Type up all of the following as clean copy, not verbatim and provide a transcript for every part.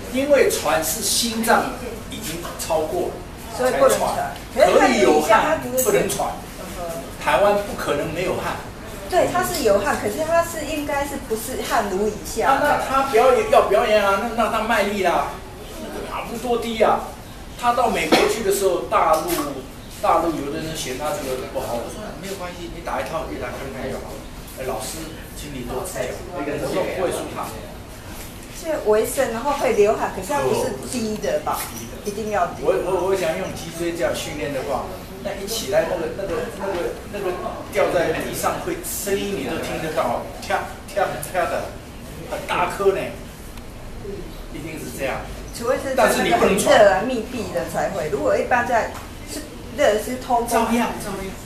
因为喘是心脏已经超过了， 所以不能喘。 可以有汗，不能喘。台湾不可能没有汗。 对，他是有汗，可是他是应该是不是汗如以下？ 那他表演啊，那让他卖力啦，那个哪不多低啊？他到美国去的时候，大陆有的人嫌他这个不好，我说没有关系，你打一套给他看看就好。老师，请你多吃点，我都不会输他。 是微生，然后会流汗，可是它不是低的吧？一定要低。 我想用脊椎这样训练的话，那一起来那个掉在地上会声音你都听得到，跳的，很大颗呢，一定是这样。 除非是但是你不能热啊密闭的才会，如果一般在是热是通风。 照样。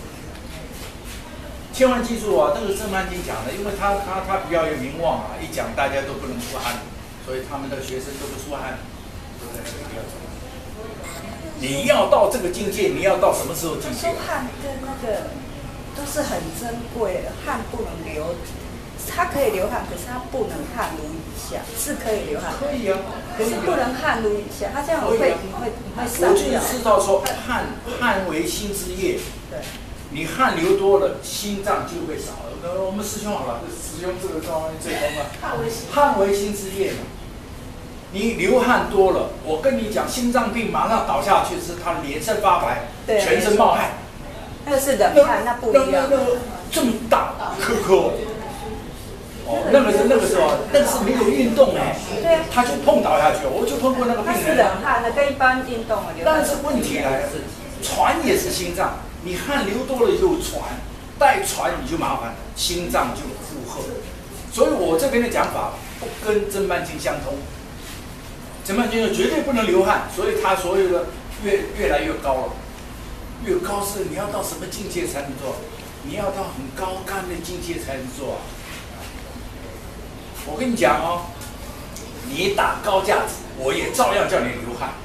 千万记住啊，那个郑曼青讲的，因为他比较有名望啊，一讲大家都不能出汗，所以他们的学生都不出汗，都在这个地方。你要到这个境界，你要到什么时候境界？ 说汗跟那个都是很珍贵的，汗不能流，它可以流汗，可是它不能汗如雨下，是可以流汗， 可以啊， 可是不能汗如雨下，它这样你会散我就是掉。 知道说汗为心之液， 对。 你汗流多了，心脏就会少了。我们师兄好了，师兄这个状况最通了。汗为心之液嘛，你流汗多了，我跟你讲，心脏病马上倒下去是他脸色发白，全身冒汗。 那个是冷汗，那不一样。 那个这么大颗颗。哦，那个时候，那个是没有运动哎。 对啊。 他就碰倒下去，我就碰过那个病人。 那是冷汗的，跟一般运动的流汗。 但是问题来了，喘也是心脏。你汗流多了就喘，带喘你就麻烦，心脏就负荷。所以我这边的讲法不跟郑曼青相通。郑曼青绝对不能流汗，所以他所有的越来越高了。越高是你要到什么境界才能做？你要到很高干的境界才能做啊！我跟你讲哦，你打高架子，我也照样叫你流汗。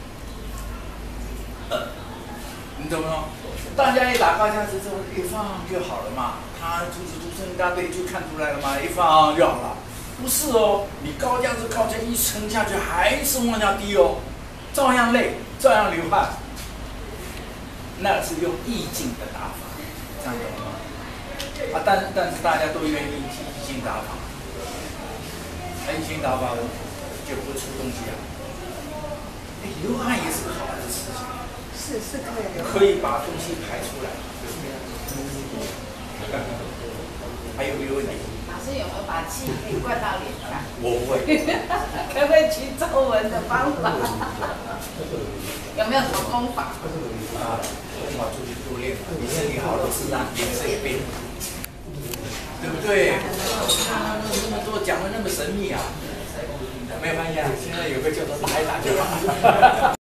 你懂不懂？大家一打高架子之后一放就好了嘛，他出生一大堆就看出来了嘛，一放就好了。不是哦，你高架子一沉下去还是往下低哦，照样累，照样流汗。那是用意境的打法，这样懂吗？啊，但是大家都愿意意境打法，意境打法就不出东西啊。流汗也是个好的事情。 是可以流汗。 可以把东西排出来。还有没有问题？ 老师有没有把气可以灌到脸上？ 我不会。 可不可以取皱纹的方法？有没有什么功法？ 功法出去多练，你身体好了，自然脸色也变，对不对？那么多讲的那么神秘啊，没有关系啊，现在有个叫做打一打就好。